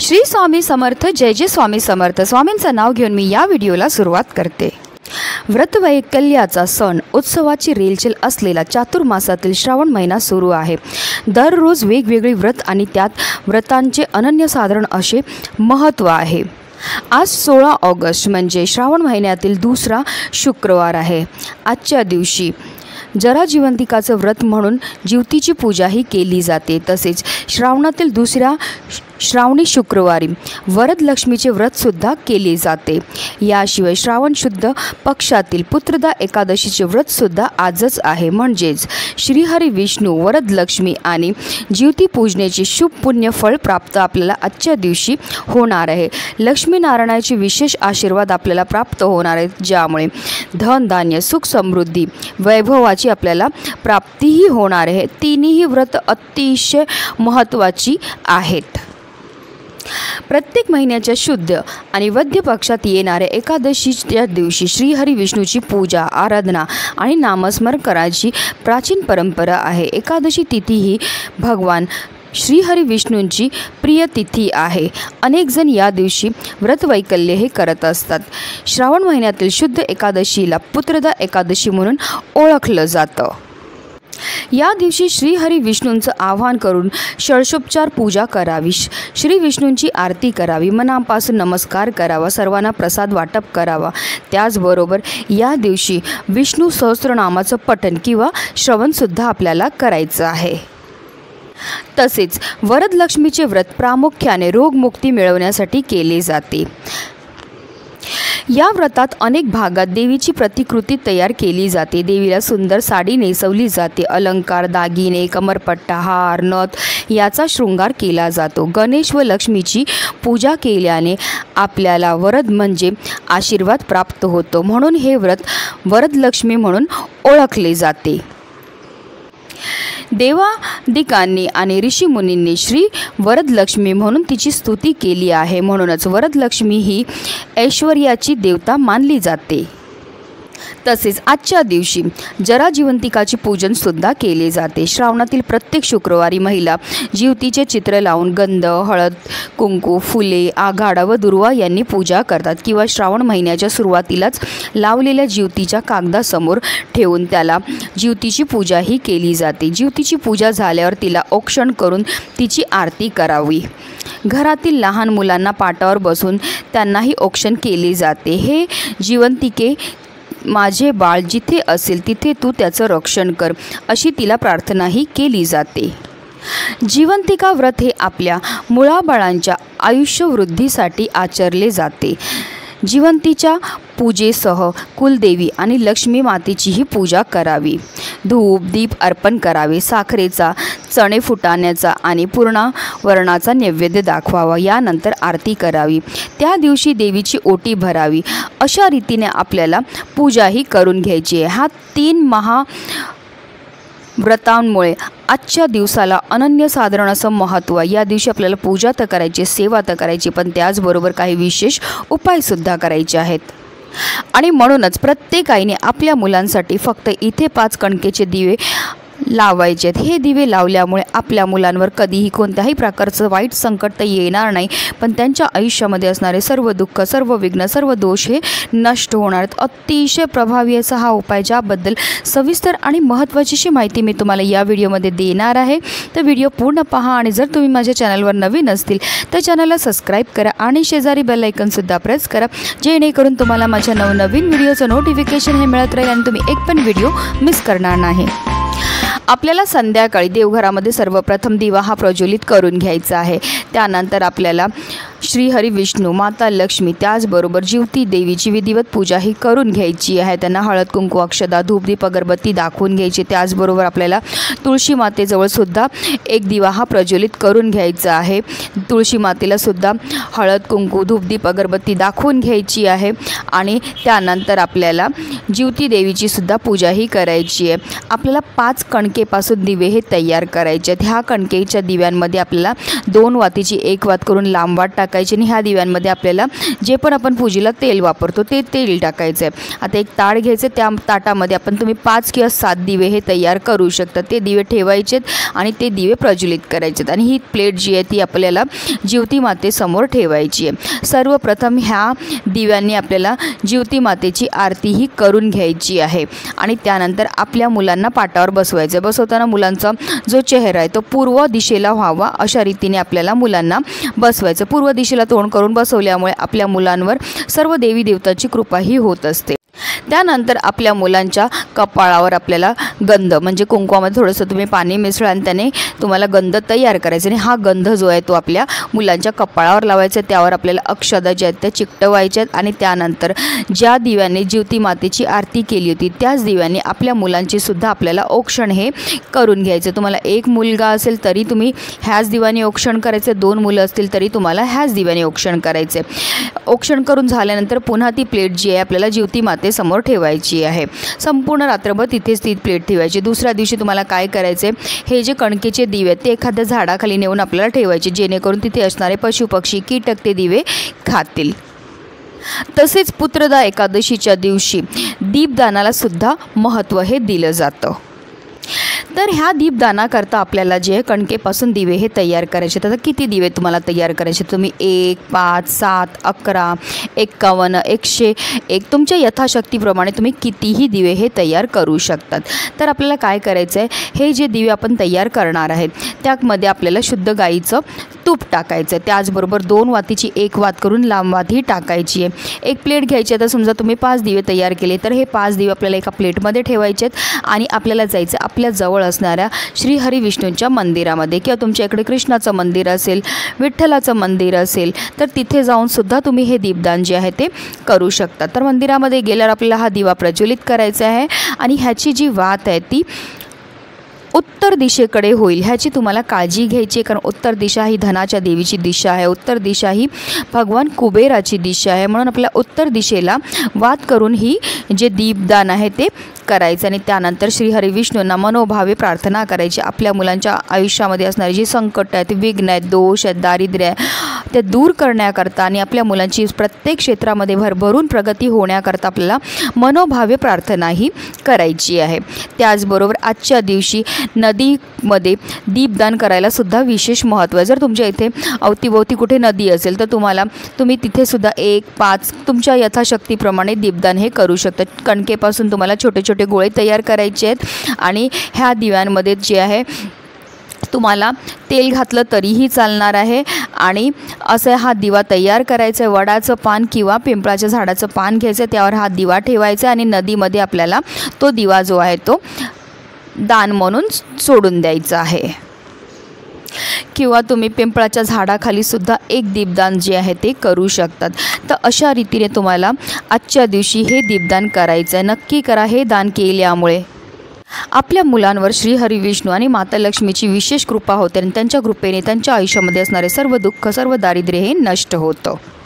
श्री स्वामी समर्थ, जय जय स्वामी समर्थ। स्वामींचं नाव घेऊन मी या व्हिडिओला सुरुवात करते। व्रतवैकल्याचा सण उत्सवाची रेलचेल असलेला चातुर्मासातील श्रावण महिना सुरू आहे। दररोज वेगवेगळी व्रत आणि त्यात व्रतांचे अनन्यसाधारण असे महत्त्व आहे। आज 16 ऑगस्ट म्हणजे श्रावण महिन्यातील दुसरा शुक्रवार आहे। आजच्या दिवशी जरा जिवंतिकाचं व्रत म्हणून जिवतीची पूजाही केली जाते। तसेच श्रावणातील दुसऱ्या श्रावणी शुक्रवारी वरदलक्ष्मीचे व्रतसुद्धा केले जाते। याशिवाय श्रावण शुद्ध पक्षातील पुत्रदा एकादशीचे व्रतसुद्धा आजच आहे। म्हणजेच श्रीहरी विष्णू, वरदलक्ष्मी आणि जिवती पूजनेचे शुभ पुण्य फळ प्राप्त आपल्याला आजच्या दिवशी होणार आहे। लक्ष्मीनारायणाचे विशेष आशीर्वाद आपल्याला प्राप्त होणार आहेत, ज्यामुळे धन धान्य सुख समृद्धी वैभवाची आपल्याला प्राप्तीही होणार आहे। तिन्ही व्रत अतिशय महत्त्वाची आहेत। प्रत्येक महिन्याच्या शुद्ध आणि वद्य पक्षात येणाऱ्या एकादशीच्या दिवशी श्रीहरी विष्णूची पूजा, आराधना आणि नामस्मरण करायची प्राचीन परंपरा आहे। एकादशी तिथी ही भगवान श्रीहरी विष्णूंची प्रिय तिथी आहे। अनेक जण या दिवशी व्रतवैकल्य हे करत असतात। श्रावण महिन्यातील शुद्ध एकादशीला पुत्रदा एकादशी म्हणून ओळखलं जातं। या दिवशी श्रीहरी विष्णूंचं आवाहन करून षोडशोपचार पूजा करावी, श्री विष्णूंची आरती करावी, मनापासून नमस्कार करावा, सर्वांना प्रसाद वाटप करावा। त्याचबरोबर या दिवशी विष्णू सहस्त्रनामाचं पठण किंवा श्रवणसुद्धा आपल्याला करायचं आहे। तसेच वरदलक्ष्मीचे व्रत प्रामुख्याने रोगमुक्ती मिळवण्यासाठी केले जाते। या व्रतात अनेक भागात देवीची प्रतिकृती तयार केली जाते। देवीला सुंदर साडी नेसवली जाते। अलंकार, दागिने, कमरपट्टा, हार, नथ याचा शृंगार केला जातो। गणेश व लक्ष्मीची पूजा केल्याने आपल्याला वरद म्हणजे आशीर्वाद प्राप्त होतो, म्हणून हे व्रत वरदलक्ष्मी म्हणून ओळखले जाते। देवादिकांनी आणि ऋषीमुनींनी श्री वरदलक्ष्मी म्हणून तिची स्तुती केली आहे। म्हणूनच वरदलक्ष्मी ही ऐश्वर्याची देवता मानली जाते। तसेच आजच्या दिवशी जरा जिवंतिकाचे पूजन सुद्धा केले जाते। श्रावणातील प्रत्येक शुक्रवारी महिला जिवतीचे चित्र लावून गंध, हळद, कुंकू, फुले, आघाडा व दुर्वा यांनी पूजा करतात किंवा श्रावण महिन्याच्या सुरुवातीलाच लावलेल्या जिवतीच्या कागदासमोर ठेवून त्याला जिवतीची पूजाही केली जाते। जिवतीची पूजा झाल्यावर तिला औक्षण करून तिची आरती करावी। घरातील लहान मुलांना पाटावर बसून त्यांनाही औक्षण केले जाते। हे जिवंतिके माझे बाळ जिथे असेल तिथे तू त्याचं रक्षण कर, अशी तिला प्रार्थनाही केली जाते। जिवंतिका व्रत हे आपल्या मुलाबाळांच्या आयुष्यवृद्धीसाठी आचरले जाते। जिवंतीच्या पूजेसह कुलदेवी आणि लक्ष्मी मातेचीही पूजा करावी। धूप दीप अर्पण करावे। साखरेचा, चणे फुटाण्याचा आणि पूर्णावरणाचा नैवेद्य दाखवावा। यानंतर आरती करावी। त्या दिवशी देवीची ओटी भरावी। अशा रीतीने आपल्याला पूजाही करून घ्यायची आहे। हा 3 महाव्रतांमुळे आजच्या दिवसाला अनन्यसाधारण असं महत्त्व। या दिवशी आपल्याला पूजा तर करायची, सेवा तर करायची, पण त्याचबरोबर काही विशेष उपायसुद्धा करायचे आहेत। आणि म्हणूनच प्रत्येक आईने आपल्या मुलांसाठी फक्त इथे 5 कणकेचे दिवे लावायचे आहेत। हे दिवे लावल्यामुळे आपल्या मुलांवर कधीही कोणत्याही प्रकारचं वाईट संकट तर येणार नाही, पण त्यांच्या आयुष्यामध्ये असणारे सर्व दुःख, सर्व विघ्न, सर्व दोष हे नष्ट होणार आहेत। अतिशय प्रभावी असा हा उपाय, ज्याबद्दल सविस्तर आणि महत्त्वाची माहिती मी तुम्हाला या व्हिडिओमध्ये देणार आहे। तर व्हिडिओ पूर्ण पहा आणि जर तुम्ही माझ्या चॅनलवर नवीन असतील तर चॅनलला सबस्क्राईब करा आणि शेजारी बेल आयकॉनसुद्धा प्रेस करा, जेणेकरून तुम्हाला माझ्या नवनवीन व्हिडिओचं नोटिफिकेशन हे मिळत राहील आणि तुम्ही एक पण व्हिडिओ मिस करणार नाही। आपल्याला संध्याकाळी देवघरामध्ये सर्वप्रथम दिवा हा प्रज्वलित करून घ्यायचा आहे। त्यानंतर आपल्याला श्रीहरी विष्णू, माता लक्ष्मी, त्याचबरोबर जिवती देवीची विधिवत पूजा ही करून घ्यायची आहे। त्यांना हळद, कुंकू, अक्षदा, धूपदीप, अगरबत्ती दाखवून घ्यायची। त्याचबरोबर आपल्याला तुळशी मातेजवळसुद्धा एक दिवा हा प्रज्वलित करून घ्यायचा आहे। तुळशी मातेला सुद्धा हळद, कुंकू, धूपदीप, अगरबत्ती दाखवून घ्यायची आहे। आणि त्यानंतर आपल्याला जिवती देवीची सुद्धा पूजा ही करायची आहे। आपल्याला 5 कणकेपासून दिवे हे तयार करायचे आहेत। ह्या कणकेच्या दिव्यांमध्ये आपल्याला 2 वातीची 1 वात करून लांब वात टाकायची टाकायचे आणि ह्या दिव्यांमध्ये आपल्याला जे पण आपण पूजेला तेल वापरतो ते तेल टाकायचं आहे। आता एक ताट घ्यायचं, त्या ताटामध्ये तुम्ही 5 किंवा 7 दिवे हे तयार करू शकता। ते दिवे ठेवायचेत आणि ते दिवे प्रज्वलित करायचेत आणि ही प्लेट जी आहे ती आपल्याला ज्योती मातेसमोर ठेवायची आहे। सर्वप्रथम ह्या दिव्यांनी आपल्याला ज्योती मातेची आरती ही करून घ्यायची आहे आणि त्यानंतर आपल्या मुलांना पाटावर बसवायचं। बसवताना मुलांचा जो चेहरा आहे तो पूर्व दिशेला व्हावा अशा रीतीने आपल्याला मुलांना बसवायचं। पूर्व दिशेला तोंड करून बसवल्यामुळे आपल्या मुलांवर सर्व देवी देवतांची कृपा ही होत असते। त्यानंतर आपल्या मुलांच्या कपाळावर आपल्याला गंध म्हणजे कुंकवामध्ये थोडंसं तुम्ही पाणी मिसळा आणि त्याने तुम्हाला गंध तयार करायचा आणि हा गंध जो आहे तो आपल्या मुलांच्या कपाळावर लावायचा। त्यावर आपल्याला अक्षदा ज्या आहेत त्या चिकटवायच्या आणि त्यानंतर ज्या दिव्याने ज्योती मातेची आरती केली होती त्याच दिव्याने आपल्या मुलांची सुद्धा आपल्याला औक्षण हे करून घ्यायचं। तुम्हाला एक मुलगा असेल तरी तुम्ही ह्याच दिव्याने औक्षण करायचे, 2 मुलं असतील तरी तुम्हाला ह्याच दिव्याने औक्षण करायचे। औक्षण करून झाल्यानंतर पुन्हा ती प्लेट जी आहे आपल्याला ज्योती मातेसमोर ठेवायची आहे। संपूर्ण रात्रभर तिथेच ती प्लेट ठेवायची। दुसऱ्या दिवशी तुम्हाला काय करायचे, हे जे कणकेचे दिवे आहेत ते एखाद्या झाडाखाली नेऊन आपल्याला ठेवायचे जेणेकरून तिथे असणारे पशुपक्षी कीटक ते दिवे खातील। तसेच पुत्रदा एकादशीच्या दिवशी दीपदानाला सुद्धा महत्त्व हे दिलं जातं। तर ह्या दीपदानाकरता आपल्याला जे कणकेपासून दिवे हे तयार करायचे। आता किती दिवे तुम्हाला तयार करायचे, तुम्ही 1, 5, 7, 11, 51, 101 तुमच्या यथाशक्तीप्रमाणे तुम्ही कितीही दिवे हे तयार करू शकतात। तर आपल्याला काय करायचं आहे, हे जे दिवे आपण तयार करणार आहेत त्यामध्ये आपल्याला शुद्ध गाईचं तूप टाकायचं। त्याचबरोबर 2 वातीची 1 वात करून लांब वात ही टाकायची आहे। एक प्लेट घ्यायची। आता समजा तुम्ही 5 दिवे तयार केले तर हे 5 दिवे आपल्याला एका प्लेटमध्ये ठेवायचे आहेत आणि आपल्याला जायचं आपल्या जवळ असणाऱ्या श्री हरी विष्णूंच्या मंदिरामध्ये किंवा तुमच्या इकडे कृष्णाचं मंदिर असेल, विठ्ठलाचं मंदिर असेल तर तिथे जाऊन सुद्धा तुम्ही हे दीपदान जे आहे ते करू शकता। तर मंदिरामध्ये गेल्यावर आपल्याला हा दिवा प्रज्वलित करायचा आहे आणि ह्याची जी वात आहे ती उत्तर दिशेकडे होईल, ह्याची तुम्हाला काळजी घ्यायची कारण उत्तर दिशा ही धनाच्या देवीची दिशा आहे, उत्तर दिशा ही भगवान कुबेराची दिशा आहे। म्हणून आपल्या उत्तर दिशेला वात करून ही जे दीपदान आहे ते करायचं आणि त्यानंतर श्री हरी विष्णूंना मनोभावे प्रार्थना करायची। आपल्या मुलांच्या आयुष्यामध्ये असणारी जी संकट आहेत, विघ्न आहेत, दोष आहेत, दारिद्र्य आहे ते दूर करण्याकरता आणि आपल्या मुलांची प्रत्येक क्षेत्रामध्ये भरभरून प्रगती होण्याकरता आपल्याला मनोभावे प्रार्थना ही करायची आहे। त्याचबरोबर आजच्या दिवशी नदीमध्ये दीपदान करायला सुद्धा विशेष महत्त्व आहे। जर तुमच्या इथे अवतीभोवती कुठे नदी असेल तर तुम्ही तिथे सुद्धा 1, 5 तुमच्या यथाशक्तीप्रमाणे दीपदान हे करू शकता। कणकेपासून तुम्हाला छोटे छोटे गोळे तयार करायचे आहेत आणि ह्या दिव्यांमध्ये जे आहे तुम्हाला तेल घातलं तरीही चालणार आहे आणि असं हा दिवा तयार करायचा आहे। वडाचं पान किंवा पिंपळाच्या झाडाचं पान घ्यायचं, त्यावर हा दिवा ठेवायचा आणि नदीमध्ये आपल्याला तो दिवा जो आहे तो दान म्हणून सोडून द्यायचं आहे किंवा तुम्ही पिंपळाच्या झाडाखाली सुद्धा एक दीपदान जे आहे ते करू शकतात। तर अशा रीतीने तुम्हाला आजच्या दिवशी हे दीपदान करायचं आहे। नक्की करा, हे दान केल्यामुळे आपल्या मुलांवर श्री हरी विष्णू आणि माता लक्ष्मीची विशेष कृपा होते आणि त्यांच्या कृपेने त्यांच्या आयुष्यामध्ये असणारे सर्व दुःख सर्व दारिद्र्य हे नष्ट होतं।